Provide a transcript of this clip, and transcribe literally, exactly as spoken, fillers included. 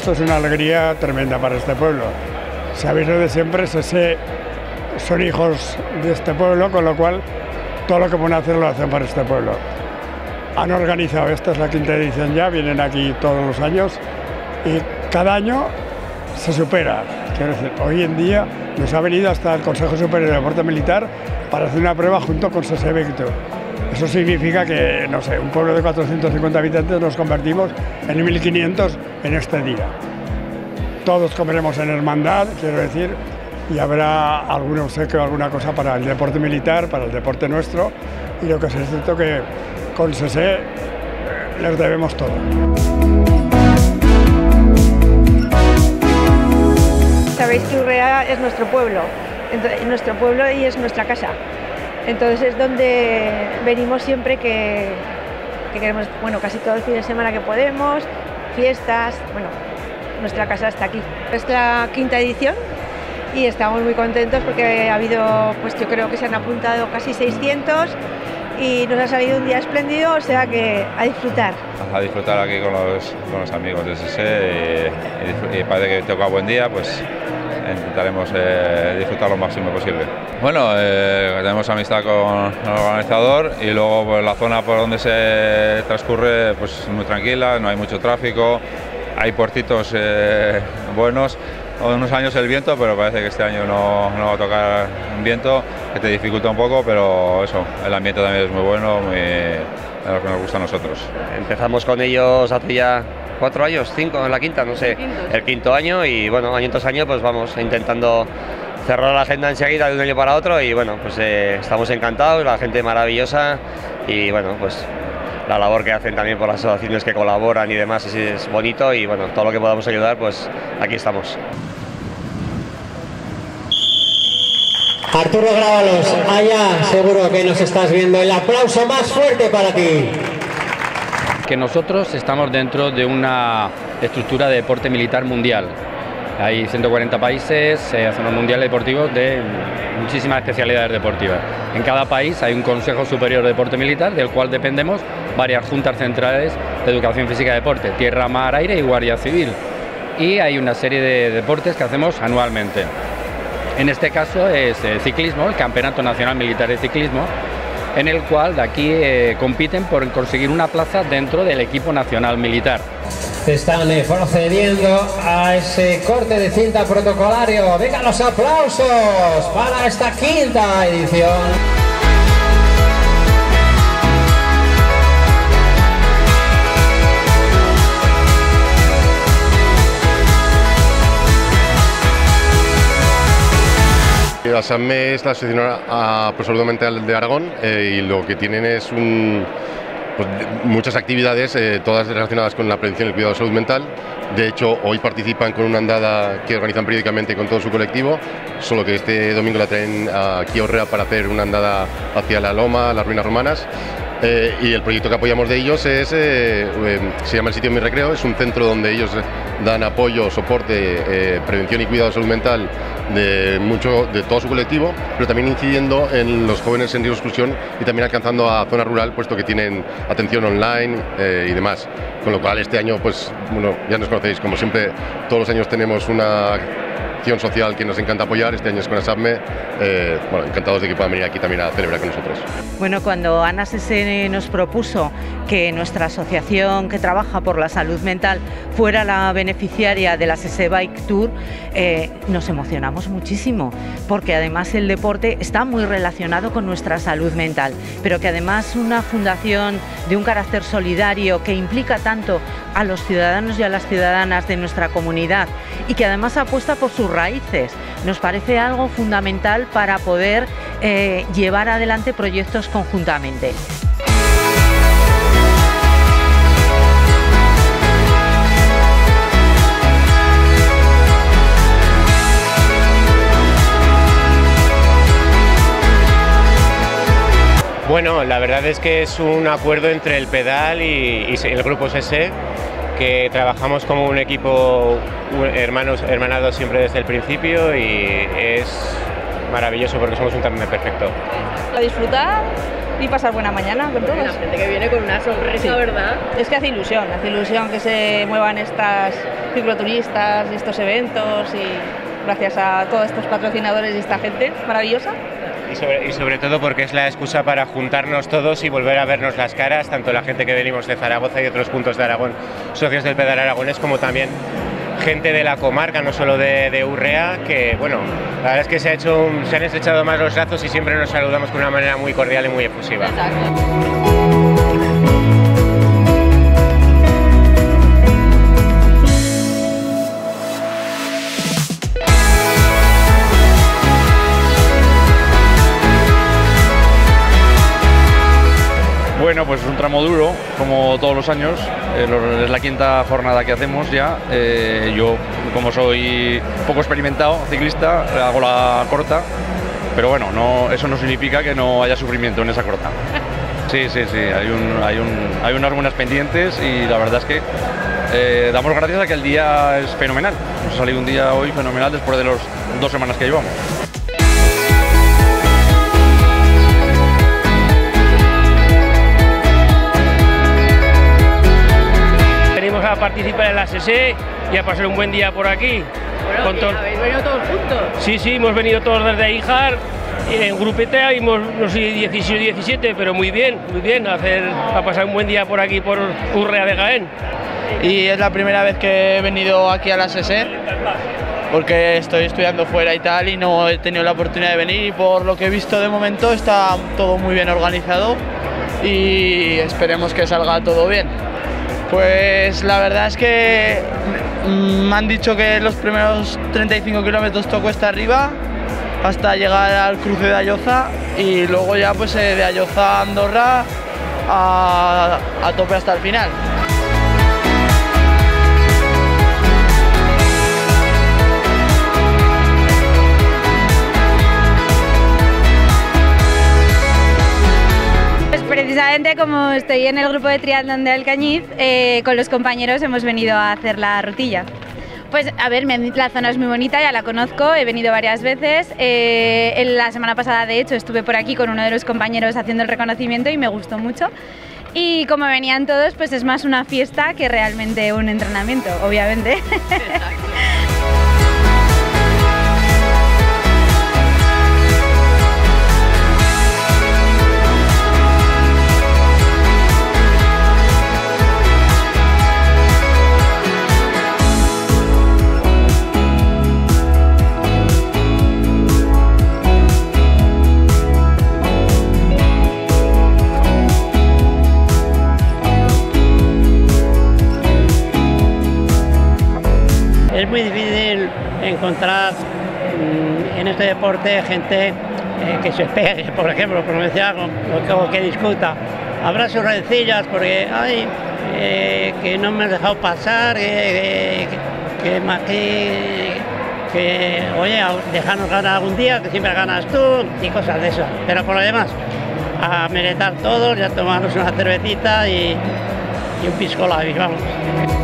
Esto es una alegría tremenda para este pueblo. Sabéis lo de siempre, Sese son hijos de este pueblo, con lo cual todo lo que pueden hacer lo hacen para este pueblo. Han organizado, esta es la quinta edición ya, vienen aquí todos los años y cada año se supera. Quiero decir, hoy en día nos ha venido hasta el Consejo Superior de Deporte Militar para hacer una prueba junto con Sese Víctor. Eso significa que, no sé, un pueblo de cuatrocientos cincuenta habitantes nos convertimos en mil quinientos en este día. Todos comeremos en hermandad, quiero decir, y habrá algún obsequio, alguna cosa para el deporte militar, para el deporte nuestro, y lo que es cierto que con Sese les debemos todo. Sabéis que Urrea es nuestro pueblo, entonces, nuestro pueblo y es nuestra casa. Entonces es donde venimos siempre que, que queremos, bueno, casi todo el fin de semana que podemos, fiestas, bueno, nuestra casa está aquí. Es la quinta edición y estamos muy contentos porque ha habido, pues yo creo que se han apuntado casi seiscientos y nos ha salido un día espléndido, o sea que a disfrutar. A disfrutar aquí con los, con los amigos de Sese y, y parece que toca buen día, pues intentaremos eh, disfrutar lo máximo posible. Bueno, eh, tenemos amistad con el organizador y luego pues, la zona por donde se transcurre pues muy tranquila, no hay mucho tráfico, hay puertitos eh, buenos. Unos años el viento, pero parece que este año no, no va a tocar un viento que te dificulta un poco, pero eso, el ambiente también es muy bueno, muy, es lo que nos gusta a nosotros. Empezamos con ellos hace ya cuatro años, cinco, en la quinta, no sé, el quinto año y bueno, año tras año pues vamos intentando cerrar la agenda enseguida de un año para otro y bueno, pues eh, estamos encantados, la gente maravillosa y bueno, pues la labor que hacen también por las asociaciones que colaboran y demás es, es bonito y bueno, todo lo que podamos ayudar, pues aquí estamos. Arturo Grábalos, allá seguro que nos estás viendo, el aplauso más fuerte para ti. Que nosotros estamos dentro de una estructura de deporte militar mundial. Hay ciento cuarenta países, se hacen unos mundiales deportivos de muchísimas especialidades deportivas. En cada país hay un Consejo Superior de Deporte Militar, del cual dependemos varias juntas centrales de educación física y deporte, tierra, mar, aire y guardia civil. Y hay una serie de deportes que hacemos anualmente. En este caso es el ciclismo, el Campeonato Nacional Militar de Ciclismo, en el cual de aquí eh, compiten por conseguir una plaza dentro del equipo nacional militar. Están eh, procediendo a ese corte de cinta protocolario. Vengan los aplausos para esta quinta edición. La ASADME es la Asociación Pro Salud Mental de Aragón eh, y lo que tienen es un, pues, muchas actividades, eh, todas relacionadas con la prevención y el cuidado de salud mental. De hecho, hoy participan con una andada que organizan periódicamente con todo su colectivo, solo que este domingo la traen aquí a Urrea para hacer una andada hacia la Loma, las ruinas romanas. Eh, y el proyecto que apoyamos de ellos es, eh, eh, se llama El Sitio Mi Recreo, es un centro donde ellos dan apoyo, soporte, eh, prevención y cuidado de salud mental de, mucho, de todo su colectivo, pero también incidiendo en los jóvenes en riesgo de exclusión y también alcanzando a zona rural, puesto que tienen atención online eh, y demás. Con lo cual este año, pues bueno, ya nos conocéis, como siempre, todos los años tenemos una acción social que nos encanta apoyar. Este año es con ASADME, eh, bueno, encantados de que puedan venir aquí también a celebrar con nosotros. Bueno, cuando Ana Sese nos propuso que nuestra asociación que trabaja por la salud mental fuera la beneficiaria de la Sese Bike Tour, eh, nos emocionamos muchísimo, porque además el deporte está muy relacionado con nuestra salud mental, pero que además una fundación de un carácter solidario que implica tanto a los ciudadanos y a las ciudadanas de nuestra comunidad y que además apuesta por sus raíces, nos parece algo fundamental para poder eh, llevar adelante proyectos conjuntamente. Bueno, la verdad es que es un acuerdo entre el Pedal y, y el Grupo Sese, que trabajamos como un equipo hermanos, hermanados siempre desde el principio y es maravilloso porque somos un tándem perfecto. A disfrutar y pasar buena mañana con todos. La gente que viene con una sonrisa, sí. ¿Verdad? Es que hace ilusión, hace ilusión que se muevan estas cicloturistas y estos eventos y gracias a todos estos patrocinadores y esta gente maravillosa. Y sobre, y sobre todo porque es la excusa para juntarnos todos y volver a vernos las caras, tanto la gente que venimos de Zaragoza y otros puntos de Aragón, socios del Pedal Aragonés, como también gente de la comarca, no solo de, de Urrea, que bueno, la verdad es que se, ha hecho un, se han estrechado más los lazos y siempre nos saludamos de una manera muy cordial y muy efusiva. Exacto. Bueno, pues es un tramo duro, como todos los años, eh, es la quinta jornada que hacemos ya. Eh, yo, como soy poco experimentado ciclista, hago la corta, pero bueno, no, eso no significa que no haya sufrimiento en esa corta. Sí, sí, sí, hay, un, hay, un, hay unas buenas pendientes y la verdad es que eh, damos gracias a que el día es fenomenal. Nos ha salido un día hoy fenomenal después de las dos semanas que llevamos. Venimos a participar en la S S E y a pasar un buen día por aquí. Bueno, con todo... ¿habéis venido todos juntos? Sí, sí, hemos venido todos desde Ijar, en grupeta, hemos, no sé, dieciocho, diecisiete, pero muy bien, muy bien, a, hacer, a pasar un buen día por aquí, por Urrea de Jaén. Y es la primera vez que he venido aquí a la S S E, porque estoy estudiando fuera y tal, y no he tenido la oportunidad de venir, y por lo que he visto de momento está todo muy bien organizado y esperemos que salga todo bien. Pues la verdad es que me han dicho que los primeros treinta y cinco kilómetros toco cuesta arriba hasta llegar al cruce de Ayoza y luego ya pues de Ayoza a Andorra a, a tope hasta el final. Precisamente como estoy en el grupo de triatlón de Alcañiz, eh, con los compañeros hemos venido a hacer la rutilla. Pues a ver, la zona es muy bonita, ya la conozco, he venido varias veces. Eh, en la semana pasada, de hecho, estuve por aquí con uno de los compañeros haciendo el reconocimiento y me gustó mucho. Y como venían todos, pues es más una fiesta que realmente un entrenamiento, obviamente. Es muy difícil encontrar mmm, en este deporte gente eh, que se pegue, por ejemplo, por mencionar, o, o que discuta. Habrá sus rencillas porque, ay, eh, que no me has dejado pasar, que, que, que, que, que, oye, déjanos ganar algún día, que siempre ganas tú, y cosas de esas. Pero por lo demás, a merendar todos, ya tomarnos una cervecita y, y un pisco labis, vamos.